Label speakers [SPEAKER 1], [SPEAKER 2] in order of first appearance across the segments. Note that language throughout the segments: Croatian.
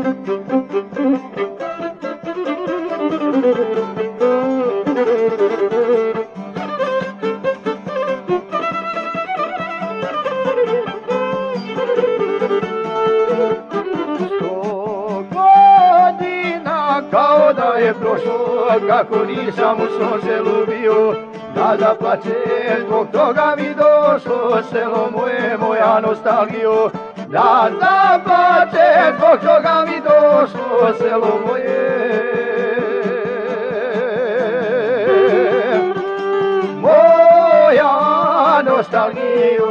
[SPEAKER 1] Kao da je prošlo, kako nisam u svom selu bio, da zaplačem, zbog toga mi došlo selo moje, moja nostalgija. Da zaplačem, zbog toga mi došlo selo moje, moja nostalgija.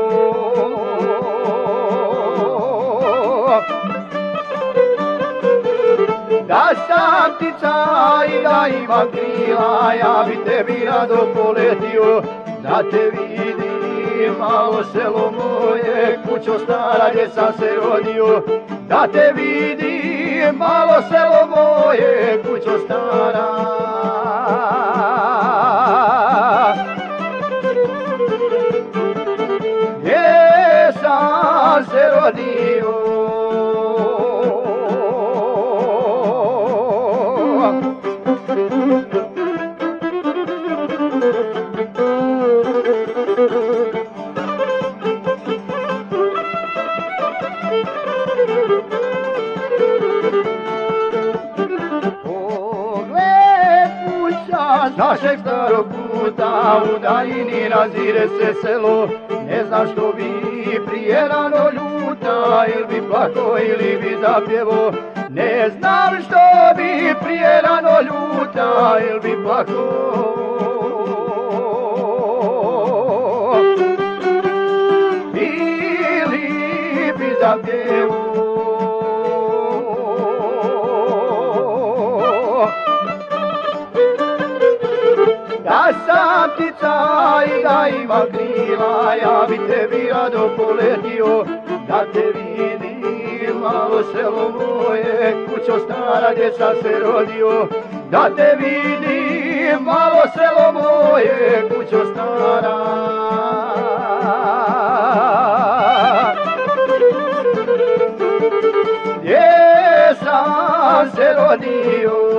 [SPEAKER 1] Da sam ptica i da imam krila, ja bi tebi rado poletio, da te vidim malo selo moje, kućo stara gdje sam se rodio. Da te vidim malo selo moje, kućo stara gdje sam se rodio. Našeg starog puta u daljini nazire se selo, ne znam što bi prije rano ljuta, ili bi plako ili bi zapjevo. Ne znam što bi prije rano ljuta, ili bi plako ili bi zapjevo. Da sam ptica i da imam krila, ja bi tebi rado poletio, da te vidim malo selo moje, kućo stara gdje sam se rodio. Da te vidim malo selo moje, kućo stara gdje sam se rodio.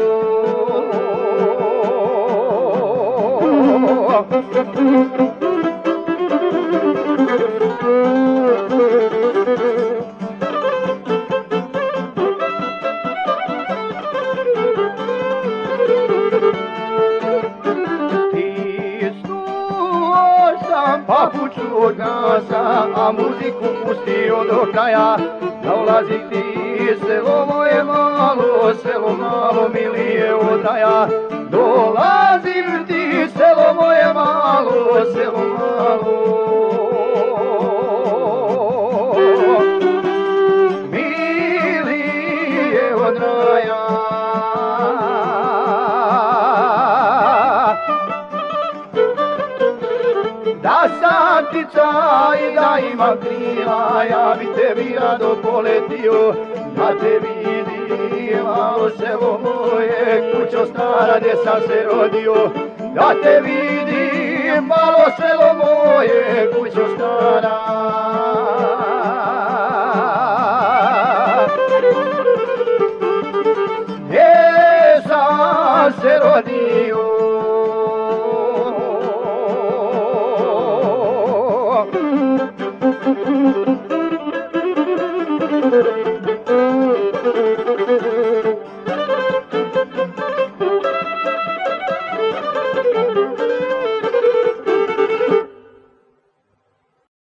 [SPEAKER 1] Stisnuo sam papuču od gasa, a muziku pustio do kraja. Dolazi ti selo moje malo, selo malo milije od raja. Dolazim ti selo moje malo, selo malo milije od raja. Da sam ptica i da imam krila, ja bi tebi rado poletio, da te vidim malo selo moje, kućo stara gdje sam se rodio. Da te vidim malo selo moje, kućo stara gdje sam se rodio.